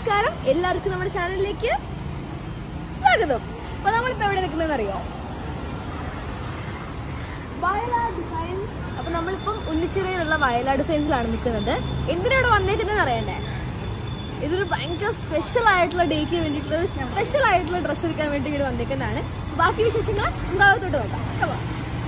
നമസ്കാരം, എല്ലാവർക്കും നമ്മുടെ ചാനലിലേക്ക് സ്വാഗതം. അപ്പോൾ നമ്മളിപ്പോൾ എവിടെ നിൽക്കുന്നതെന്ന് അറിയോ? വയലാർ ഡിസൈൻസ്. അപ്പോൾ നമ്മളിപ്പം ഉന്നിച്ചിറയിലുള്ള വയലാർ ഡിസൈൻസിലാണ് നിൽക്കുന്നത്. എന്തിനാണ് വന്നേക്കുന്നതെന്ന് അറിയണ്ടേ? ഇതൊരു ഭയങ്കര സ്പെഷ്യൽ ആയിട്ടുള്ള ഡേക്ക് വേണ്ടിയിട്ടുള്ള ഒരു സ്പെഷ്യൽ ആയിട്ടുള്ള ഡ്രസ്സ് എടുക്കാൻ വേണ്ടി ഇവിടെ വന്നേക്കുന്നതാണ്. ബാക്കി വിശേഷങ്ങൾ ഉണ്ടാകത്തോട്ട് നോക്കാം. കേട്ടോ,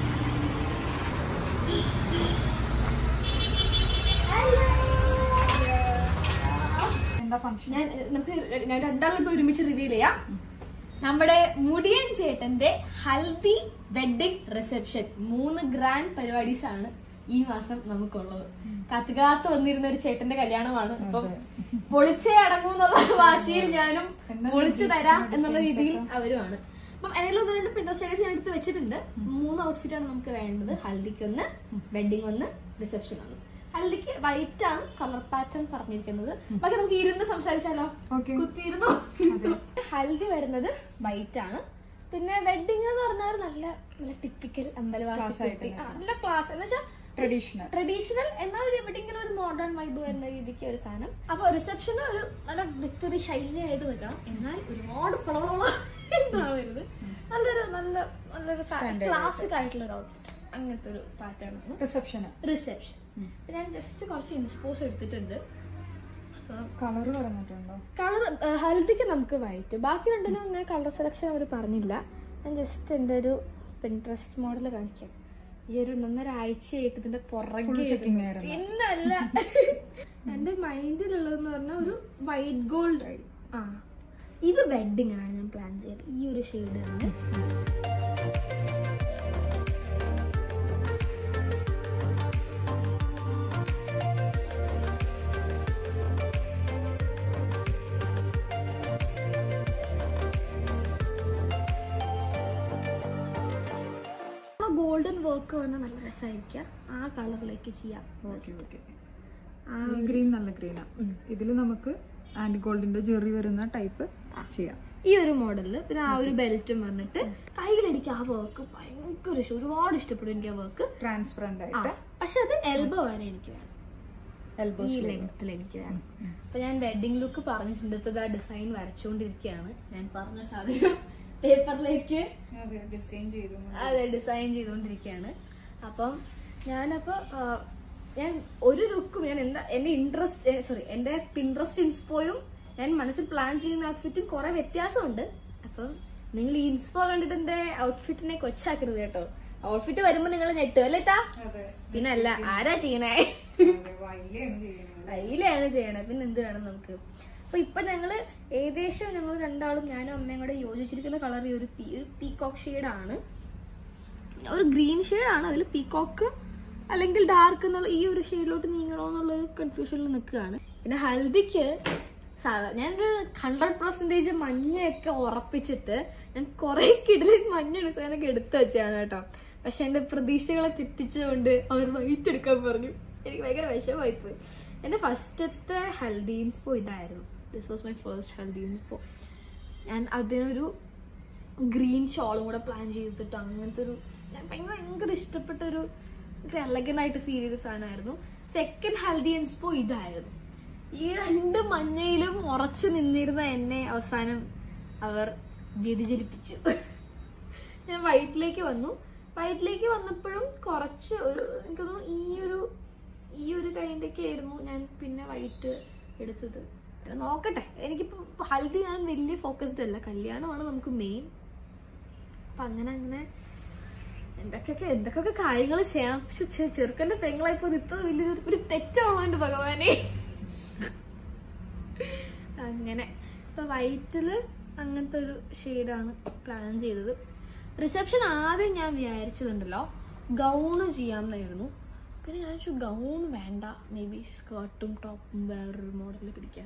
ഞാൻ രണ്ടാളത്ത് ഒരുമിച്ച് റിവീൽ ചെയ്യാം. നമ്മുടെ മുടിയൻ ചേട്ടന്റെ ഹൽദി വെഡിങ് റിസപ്ഷൻ 3 ഗ്രാൻഡ് പരിപാടീസ് ആണ് ഈ മാസം നമുക്കുള്ളത്. കാത്തുകാത്ത് വന്നിരുന്ന ഒരു ചേട്ടന്റെ കല്യാണമാണ്. അപ്പം പൊളിച്ചേ അടങ്ങും എന്നുള്ള വാശിയിൽ ഞാനും പൊളിച്ചു തരാം എന്നുള്ള രീതിയിൽ അവരുമാണ്. അപ്പം എന്തെങ്കിലും 1-2 പിൻട്രസ്റ്റ് ഐഡിയാസ് ഞാൻ എടുത്ത് വെച്ചിട്ടുണ്ട്. 3 ഔട്ട്ഫിറ്റ് ആണ് നമുക്ക് വേണ്ടത്. ഹൽദിക്ക് 1, വെഡിങ് 1, റിസപ്ഷൻ 1. ഹൽദിക്ക് വൈറ്റ് ആണ് കളർ പാറ്റേൺ പറഞ്ഞിരിക്കുന്നത്. ബാക്കി നമുക്ക് ഇരുന്ന് സംസാരിച്ചാലോ? കുത്തിയിരുന്നു. ഹൽദി വരുന്നത് വൈറ്റ് ആണ്. പിന്നെ വെഡിങ് എന്ന് പറഞ്ഞാൽ നല്ല നല്ല ടിപ്പിക്കൽ അമ്പലവാസി, നല്ല ക്ലാസ് എന്ന് വെച്ചാൽ ട്രഡീഷണൽ എന്നാൽ എവിടെയെങ്കിലും ഒരു മോഡേൺ വൈബ് വരുന്ന രീതിക്ക് ഒരു സാധനം. അപ്പൊ റിസപ്ഷന് ഒരു നല്ല ഗ്ലിറ്ററി ഷൈനി ആയിട്ട് നിൽക്കണം, എന്നാൽ ഒരുപാട് പളവളവരുത്. നല്ലൊരു ക്ലാസിക് ആയിട്ടുള്ള ഒരു ഔട്ട്ഫിറ്റ്, അങ്ങനത്തെ ഒരു പാറ്റേൺ ആണ് റിസപ്ഷൻ. ഞാൻ ജസ്റ്റ് കുറച്ച് ഇൻസ്പോസ് എടുത്തിട്ടുണ്ട്. കളർ പറഞ്ഞിട്ടുണ്ടോ? കളർ ഹൽദിക്ക് നമുക്ക് വൈറ്റ്, ബാക്കി രണ്ടിനും അങ്ങനെ കളർ സെലക്ഷൻ അവർ പറഞ്ഞില്ല. ഞാൻ ജസ്റ്റ് എൻ്റെ ഒരു പിൻട്രസ്റ്റ് മോഡൽ കാണിക്കാം. ഈ ഒരു 1.5 ആഴ്ചയായിട്ട് ഇതിന്റെ പുറകെ പിന്നല്ല എന്റെ മൈൻഡിലുള്ളതെന്ന് പറഞ്ഞാൽ ഒരു വൈറ്റ് ഗോൾഡ്. ഇത് വെഡിങ് ആണ് ഞാൻ പ്ലാൻ ചെയ്തത്. ഈ ഒരു ഷെയ്ഡാണ്. ഗോൾഡൻ വർക്ക് വന്നാൽ നല്ല രസമായിരിക്കാം. ആ കളറിലേക്ക് ചെയ്യാം. ഗ്രീൻ നല്ല ഗ്രീനാ. ഇതില് നമുക്ക് ആൻഡ് ഗോൾഡിന്റെ ജെറി വരുന്ന ടൈപ്പ് ചെയ്യാം ഈ ഒരു മോഡലില്. പിന്നെ ആ ഒരു ബെൽറ്റും വന്നിട്ട് കയ്യിലെനിക്ക് ആ വർക്ക് ഭയങ്കര ഒരുപാട് ഇഷ്ടപ്പെടും. എനിക്ക് ആ വർക്ക് ട്രാൻസ്പെറന്റ് ആയിട്ട്, പക്ഷെ അത് എൽബോ വരെ എനിക്ക് വേണം, ഈ ലെങ്ത്തിൽ എനിക്ക് വേണം. അപ്പൊ ഞാൻ വെഡിങ് ലുക്ക് പറഞ്ഞിട്ടുണ്ട്. ഇപ്പൊ ആ ഡിസൈൻ വരച്ചുകൊണ്ടിരിക്കുകയാണ്. ഞാൻ പറഞ്ഞ സാധനം പേപ്പറിലേക്ക് ഡിസൈൻ ചെയ്തുകൊണ്ടിരിക്കുകയാണ്. അപ്പം ഞാൻ ഒരു ലുക്കും ഞാൻ എന്റെ പിൻട്രസ്റ്റ് ഇൻസ്പോയും ഞാൻ മനസ്സിൽ പ്ലാൻ ചെയ്യുന്ന ഔട്ട്ഫിറ്റും കുറെ വ്യത്യാസമുണ്ട്. അപ്പം നിങ്ങൾ ഈ ഇൻസ്പോ കണ്ടിട്ട് എന്റെ ഔട്ട്ഫിറ്റിനെ കൊച്ചാക്കരുത് കേട്ടോ. ഔട്ട്ഫിറ്റ് വരുമ്പോ നിങ്ങൾ ഞെട്ടും അല്ലേ? പിന്നെ അല്ല, ആരാ ചെയ്യണേ? വൈലാണ് ചെയ്യണേ. പിന്നെ എന്ത് വേണം നമുക്ക്? അപ്പൊ ഇപ്പൊ ഞങ്ങള് ഏകദേശം ഞങ്ങൾ രണ്ടാളും, ഞാനും അമ്മയും കൂടെ യോജിച്ചിരിക്കുന്ന കളർ ഈ ഒരു പീകോക്ക് ഷെയ്ഡാണ്. ഒരു ഗ്രീൻ ഷെയ്ഡാണ്. അതിൽ പീകോക്ക് അല്ലെങ്കിൽ ഡാർക്ക് എന്നുള്ള ഈ ഒരു ഷെയ്ഡിലോട്ട് നീങ്ങണോ എന്നുള്ളൊരു കൺഫ്യൂഷനിൽ നിൽക്കുകയാണ്. പിന്നെ ഹൽദിക്ക് ഞാനൊരു 100% മഞ്ഞയൊക്കെ ഉറപ്പിച്ചിട്ട് ഞാൻ കുറെ കിടലിൽ മഞ്ഞ ഡിസൈനൊക്കെ എടുത്തു വെച്ചാണ് കേട്ടോ. പക്ഷെ എന്റെ പ്രതീക്ഷകളെ തെറ്റിച്ചുകൊണ്ട് അവർ വൈറ്റ് എടുക്കാൻ പറഞ്ഞു. എനിക്ക് ഭയങ്കര വിഷമമായിപ്പോയി. എന്റെ ഫസ്റ്റത്തെ ഹൽദി ഇൻസ്പോ ഇതായിരുന്നു. This was my first haldi inspo. ഞാൻ അതിനൊരു ഗ്രീൻ ഷോളും കൂടെ പ്ലാൻ ചെയ്തിട്ട് അങ്ങനത്തെ ഒരു ഞാൻ ഭയങ്കര ഇഷ്ടപ്പെട്ട ഒരു എലഗന്റ് ആയിട്ട് ഫീൽ ചെയ്ത സാധനമായിരുന്നു. സെക്കൻഡ് ഹൽദി ഇൻസ്പോ ഇതായിരുന്നു. ഈ 2 മഞ്ഞയിലും ഉറച്ചു നിന്നിരുന്ന എന്നെ അവസാനം അവർ വ്യതിചലിപ്പിച്ചു. ഞാൻ വൈറ്റിലേക്ക് വന്നു. വൈറ്റിലേക്ക് വന്നപ്പോഴും കുറച്ച് എനിക്ക് തോന്നുന്നു ഈ ഒരു കൈൻഡൊക്കെ ആയിരുന്നു ഞാൻ പിന്നെ വൈറ്റ് എടുത്തത്. നോക്കട്ടെ. എനിക്കിപ്പോ ഹൽദി ഞാൻ വലിയ ഫോക്കസ്ഡ് അല്ല, കല്യാണമാണ് നമുക്ക് മെയിൻ. അപ്പൊ അങ്ങനെ എന്തൊക്കെ കാര്യങ്ങൾ ചെയ്യണം. പക്ഷെ ചെറുക്കന്റെ പെങ്ങളായിപ്പോ ഇത്ര വലിയൊരു തെറ്റുള്ളൂ എന്റെ ഭഗവാനെ. അങ്ങനെ ഇപ്പൊ വൈറ്റില് അങ്ങനത്തെ ഒരു ഷെയ്ഡാണ് പ്ലാൻ ചെയ്തത്. റിസപ്ഷൻ ആദ്യം ഞാൻ വിചാരിച്ചതുണ്ടല്ലോ ഗൗണ് ചെയ്യാമെന്നായിരുന്നു. പിന്നെ ഞാൻ ചോദിച്ചു ഗൗൺ വേണ്ട, മേ ബി സ്കേർട്ടും ടോപ്പും വേറൊരു മോഡലിൽ പിടിക്കാൻ.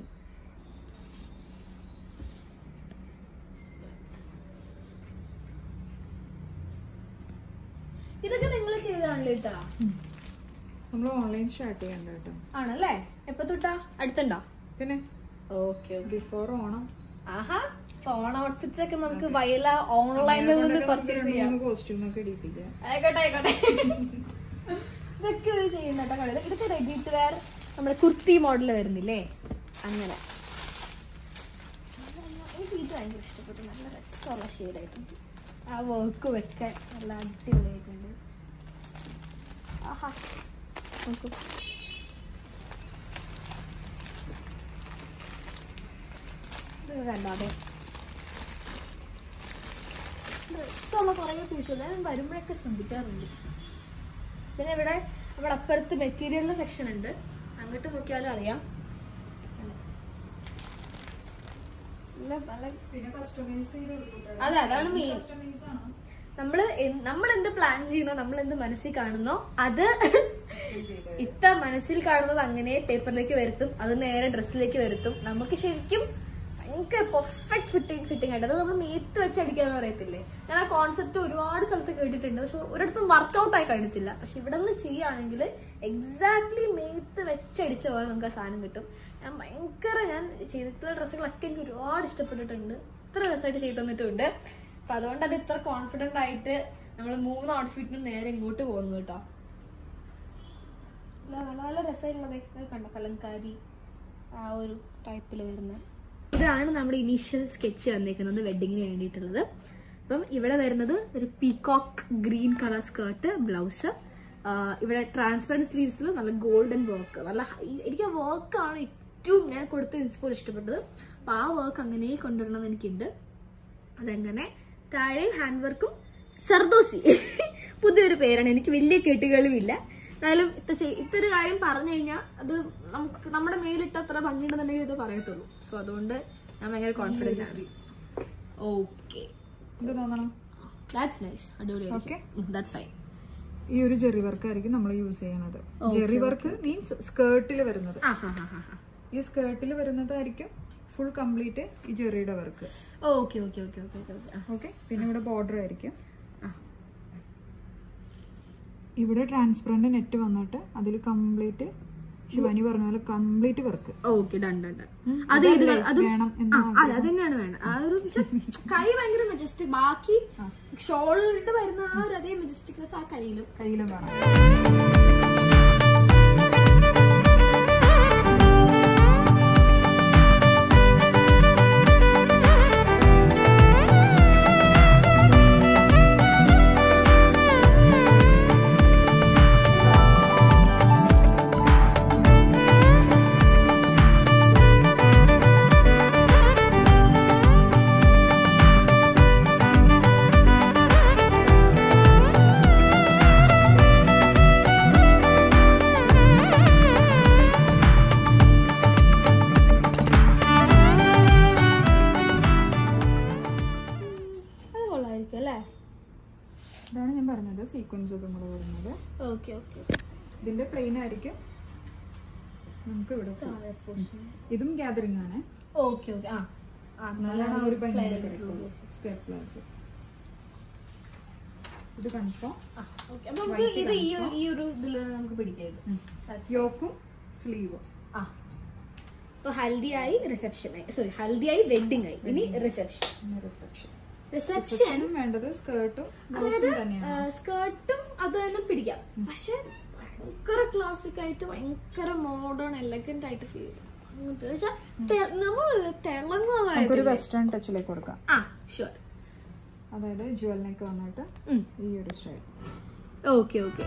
ഇതൊക്കെ നിങ്ങൾ ചെയ്താണല്ലോ ഇതാ? നമ്മൾ ഓൺലൈൻ സ്റ്റാർട്ട് ചെയ്യണ്ട കേട്ടോ. ആണല്ലേ? എപ്പോ തൊട്ടാ? അടുത്തുണ്ടോ? പിന്നെ ഓക്കെ, ബിഫോർ ഓണം. ആഹാ, ഓണം ഔട്ട്ഫിറ്റ്സ് ഒക്കെ നമുക്ക് വയല ഓൺലൈനിൽ നിന്ന് പർച്ചേസ് ചെയ്യാം. ആയിക്കോട്ടെ. ഇതൊക്കെ ഇവര് ചെയ്യുന്ന കേട്ടോ. ഇതൊക്കെ റെഡി ടു വെയർ നമ്മുടെ കുർത്തി മോഡൽ വരുന്നില്ലേ, അങ്ങനെ ഭയങ്കര ഇഷ്ടപ്പെട്ടു. നല്ല രസമുള്ള ഷെയ്ഡായിട്ടുണ്ട്. ആ വർക്ക് വെക്കാൻ നല്ല അടിപൊളിയായിട്ടുണ്ട്. ആഹാ നോക്കൂ. ഇത് കണ്ടാതെ രസമുള്ള കുറേ പീസ് ഞാൻ വരുമ്പോഴൊക്കെ ശ്രദ്ധിക്കാറുണ്ട്. പിന്നെ ഇവിടെ നമ്മുടെ അപ്പുറത്ത് മെറ്റീരിയലിന്റെ സെക്ഷൻ ഉണ്ട്, അങ്ങോട്ട് നോക്കിയാലും അറിയാം. അതെ, അതാണ് മെയിൻ. നമ്മൾ എന്ത് പ്ലാൻ ചെയ്യുന്നോ, നമ്മൾ എന്ത് മനസ്സിൽ കാണുന്നോ അത് ഇത്ത മനസ്സിൽ കാണുന്നത് അങ്ങനെ പേപ്പറിലേക്ക് വരുത്തും, അത് നേരെ ഡ്രസ്സിലേക്ക് വരുത്തും. നമുക്ക് ശരിക്കും ഭയങ്കര പെർഫെക്റ്റ് ഫിറ്റിംഗ് ആയിട്ട്, അത് നമ്മൾ മേത്ത് വെച്ച് അടിക്കാന്ന് പറയത്തില്ലേ. ഞാൻ ആ കോൺസെപ്റ്റ് ഒരുപാട് സ്ഥലത്ത് കേട്ടിട്ടുണ്ട്, പക്ഷെ ഒരിടത്തും വർക്ക്ഔട്ട് ആയി കഴിഞ്ഞിട്ടില്ല. പക്ഷെ ഇവിടെ നിന്ന് ചെയ്യുകയാണെങ്കിൽ എക്സാക്ട്ലി മേത്ത് വെച്ചടിച്ച പോലെ നമുക്ക് ആ സാധനം കിട്ടും. ഞാൻ ചെയ്തിട്ടുള്ള ഡ്രസ്സുകളൊക്കെ എനിക്ക് ഒരുപാട് ഇഷ്ടപ്പെട്ടിട്ടുണ്ട്, ഇത്ര രസമായിട്ട് ചെയ്തു തന്നിട്ടുണ്ട്. അപ്പൊ അതുകൊണ്ട് അത് ഇത്ര കോൺഫിഡന്റ് ആയിട്ട് നമ്മൾ 3 ഔട്ട്ഫിറ്റിനും നേരെ ഇങ്ങോട്ട് പോകുന്നു കേട്ടോ. നല്ല നല്ല രസമുള്ളത് കണ്ട കലങ്കാരി ആ ഒരു ടൈപ്പിൽ വരുന്ന ഇതാണ് നമ്മുടെ ഇനീഷ്യൽ സ്കെച്ച് വന്നേക്കുന്നത് വെഡിങ്ങിന് വേണ്ടിയിട്ടുള്ളത്. അപ്പം ഇവിടെ വരുന്നത് ഒരു peacock green colour skirt, blouse. ഇവിടെ ട്രാൻസ്പെറൻറ്റ് സ്ലീവ്സിൽ നല്ല ഗോൾഡൻ വർക്ക്, നല്ല എനിക്ക് ആ വർക്കാണ് ഏറ്റവും ഞാൻ കൊടുത്ത ഇൻസ്പോൾ ഇഷ്ടപ്പെട്ടത്. അപ്പം ആ വർക്ക് അങ്ങനെ കൊണ്ടുവരണമെന്ന് എനിക്കുണ്ട്. അതെങ്ങനെ താഴെയും ഹാൻഡ് വർക്കും സർദോസി പുതിയൊരു പേരാണ്, എനിക്ക് വലിയ കെട്ടുകളുമില്ല. എന്നാലും ഇത്തൊരു കാര്യം പറഞ്ഞു കഴിഞ്ഞാൽ അത് നമുക്ക് നമ്മുടെ മേലിട്ട് അത്ര ഭംഗിയുണ്ടെന്നുണ്ടെങ്കിൽ ഇത് പറയത്തുള്ളൂ. സോ അതുകൊണ്ട് ഞാൻ ഭയങ്കര കോൺഫിഡന്റ് ആണ്. ഓക്കെ, ദാറ്റ്സ് നൈസ്, അടിപൊളി. Okay, that's fine. ഈ ഒരു ജെറി വർക്ക് ആയിരിക്കും നമ്മൾ യൂസ് ചെയ്യണത്. ജെറി വർക്ക് മീൻസ് സ്കേർട്ടിൽ വരുന്നത്. ഈ സ്കേർട്ടിൽ വരുന്നതായിരിക്കും ഫുൾ കംപ്ലീറ്റ് ഈ ജെറിയുടെ work. Okay okay okay okay okay okay. പിന്നെ ഇവിടെ ബോർഡർ ആയിരിക്കും. ഇവിടെ ട്രാൻസ്പെറന്റ് നെറ്റ് വന്നിട്ട് അതിൽ കംപ്ലീറ്റ് ശിവാനി പറഞ്ഞ പോലെ complete work. Okay, done done done. അത് വേണം, അത് തന്നെയാണ് വേണം. ആ ഒരു കൈ ഭയങ്കര മെജസ്റ്റിക്, ബാക്കി ഷോളിലിട്ട് വരുന്ന ആ ഒരു അതേ മെജസ്റ്റിക്നെസ് ആ കയ്യിലും വേണം. ഇതാണ് ഞാൻ പറഞ്ഞത് സീക്വൻസ് നമ്മൾ വരുന്നത്. Okay okay. ഇതിന്റെ പ്ലെയിൻ ആയിരിക്കും നമുക്ക് ഇവിടെ. ഇതും ഗ്യാതറിംഗ് ആണ്. Okay okay. ഒരു സ്ക്വയർ പ്ലാസ് ഇത് കൺഫേം. യോക്കും സ്ലീവും. ഹൽദി ആയി റിസപ്ഷൻ ആയി, സോറി ഹൽദി ആയി വെഡിങ് ആയി, ഇനി റിസപ്ഷൻ. റിസപ്ഷനും വേണ്ടത് സ്കേർട്ടും സ്കേർട്ടും അത് തന്നെ പിടിക്കാം. പക്ഷെ ഭയങ്കര ക്ലാസിക് ആയിട്ട് ഭയങ്കര മോഡേൺ എലഗന്റ് ആയിട്ട് ഫീൽ ചെയ്യും. നമ്മൾ വെസ്റ്റേൺ ടച്ചിലേക്ക് കൊടുക്കാം. അതായത് ജുവൽ നെക്ക് വന്നിട്ട് ഈ ഒരു സ്റ്റൈൽ. Okay okay.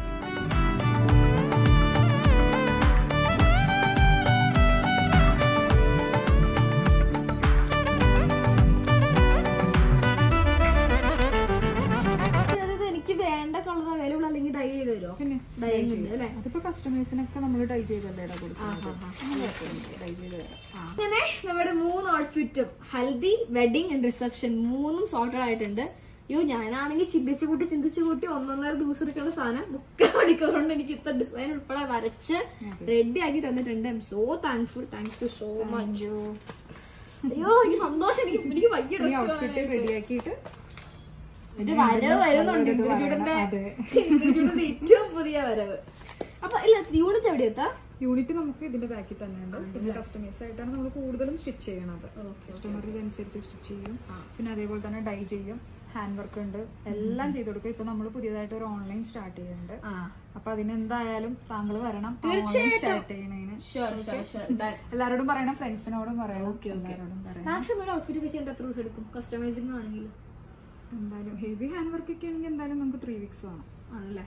അങ്ങനെ നമ്മുടെ 3 ഔട്ട്ഫിറ്റും ഹൽദി, വെഡിങ് ആൻഡ് റിസപ്ഷൻ 3ഉം സോർട്ടഡ് ആയിട്ടുണ്ട്. അയ്യോ, ഞാനാണെങ്കിൽ ചിന്തിച്ചു കൂട്ടി 1.5 ദിവസം എടുക്കേണ്ട സാധനം 3 മണിക്കൂർ കൊണ്ട് എനിക്ക് ഇത്ര ഡിസൈൻ ഉൾപ്പെടെ വരച്ച് റെഡി ആക്കി തന്നിട്ടുണ്ട്. I am so thankful. Thank you so much. അയ്യോ, എനിക്ക് സന്തോഷം. എനിക്ക് വലിയ റെഡിയാക്കിയിട്ട് വരവ് വരുന്നുണ്ട്. ഇന്ദ്രചൂടന്റെ ഏറ്റവും പുതിയ വരവ്. അപ്പൊ ഇല്ല, യൂണിറ്റ് എവിടെ എത്താ? യൂണിറ്റ് നമുക്ക് ഇതിന്റെ ബാക്കിൽ തന്നെയുണ്ട്. പിന്നെ കസ്റ്റമൈസ് ആയിട്ടാണ് നമ്മൾ കൂടുതലും സ്റ്റിച്ച് ചെയ്യണത്. കസ്റ്റമർ ഇതനുസരിച്ച് സ്റ്റിച്ച് ചെയ്യും. പിന്നെ അതേപോലെ തന്നെ ഡൈ ചെയ്യും. ഹാൻഡ് വർക്ക് ഉണ്ട്, എല്ലാം ചെയ്ത് കൊടുക്കും. ഇപ്പൊ നമ്മൾ പുതിയതായിട്ട് ഒരു ഓൺലൈൻ സ്റ്റാർട്ട് ചെയ്യുന്നുണ്ട്. അപ്പൊ അതിനെന്തായാലും താങ്കൾ വരണം സ്റ്റാർട്ട് ചെയ്യുന്നതിന്. എല്ലാരോടും പറയണം, ഫ്രണ്ട്സിനോടും പറയാം, എല്ലാരോടും പറയാം. മാക്സിമം ഒരു ഔട്ട്ഫിറ്റ് ഒക്കെ ചെയ്യാൻ എത്ര ദിവസം എടുക്കും? കസ്റ്റമൈസിംഗ് ആണെങ്കിൽ എന്തായാലും ഹെവി ഹാൻഡ് വർക്ക് ഒക്കെ ആണെങ്കിൽ എന്തായാലും നമുക്ക് 3 weeks വേണം ആണല്ലേ.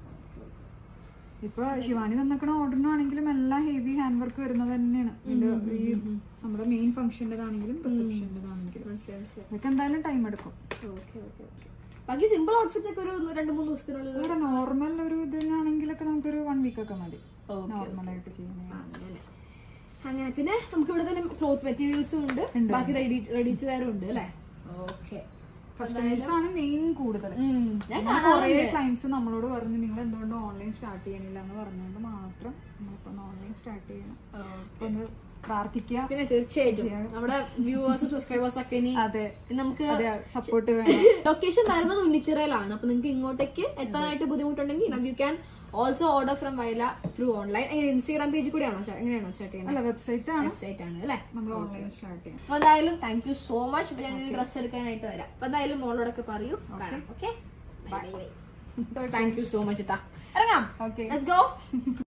ഇപ്പൊ ശിവാനി തന്നിക്കണ ഓർഡറിനാണെങ്കിലും എല്ലാം ഹെവി ഹാൻഡ് വർക്ക് വരുന്നത് തന്നെയാണ്. ഈ നമ്മുടെ മെയിൻ ഫംഗ്ഷൻ്റെതാണെങ്കിലും റിസപ്ഷൻ്റെതാണെങ്കിലും ഇതൊക്കെ എന്തായാലും ടൈം എടുക്കും. ബാക്കി സിമ്പിൾ ഔട്ട്ഫിറ്റ്സ് ഒക്കെ ഒരു 2-3 ദിവസത്തിനുള്ളിൽ. നോർമൽ ഒരു ഇതിനാണെങ്കിലൊക്കെ നമുക്കൊരു 1 week ഒക്കെ മതി നോർമലായിട്ട് ചെയ്യുന്നത്. അങ്ങനെ പിന്നെ നമുക്ക് ഇവിടെ തന്നെ ക്ലോത്ത് മെറ്റീരിയൽസും ഉണ്ട്, ബാക്കി റെഡി ടു വെയറും ഉണ്ട് അല്ലേ. ഓക്കെ, കസ്റ്റമേഴ്സ് ആണ് മെയിൻ കൂടുതൽ. കുറെ ക്ലയൻസ് നമ്മളോട് പറഞ്ഞു നിങ്ങൾ എന്തുകൊണ്ട് ഓൺലൈൻ സ്റ്റാർട്ട് ചെയ്യണില്ല എന്ന് പറഞ്ഞുകൊണ്ട് മാത്രം നമ്മളിപ്പോ ഓൺലൈൻ സ്റ്റാർട്ട് ചെയ്യണം. ഒന്ന് പ്രാർത്ഥിക്കുക. പിന്നെ തീർച്ചയായിട്ടും നമ്മുടെ വ്യൂവേഴ്സും സബ്സ്ക്രൈബേഴ്സും ഒക്കെ ഇനി നമുക്ക് സപ്പോർട്ട് വേണം. ലൊക്കേഷൻ വരുന്നത് ഉന്നിച്ചിറയിലാണ്. അപ്പൊ നിങ്ങൾക്ക് ഇങ്ങോട്ടേക്ക് എത്താനായിട്ട് ബുദ്ധിമുട്ടുണ്ടെങ്കിൽ you can also order from Vayala through online. Instagram page കൂടെയാണോ എങ്ങനെയാണോ സ്റ്റാർട്ട് ചെയ്യുന്നത്? വെബ്സൈറ്റ് ആണ് അല്ലേ നമ്മൾ ഓൺലൈൻ സ്റ്റാർട്ട് ചെയ്യാം. അപ്പൊ എന്തായാലും താങ്ക് യു സോ മച്ച്. അപ്പൊ ഞാൻ ഡ്രസ് എടുക്കാനായിട്ട് വരാം. അപ്പൊ എന്തായാലും മോളോടൊക്കെ പറയൂ. Okay, thank you so much. ഇറങ്ങാം. Okay, let's go.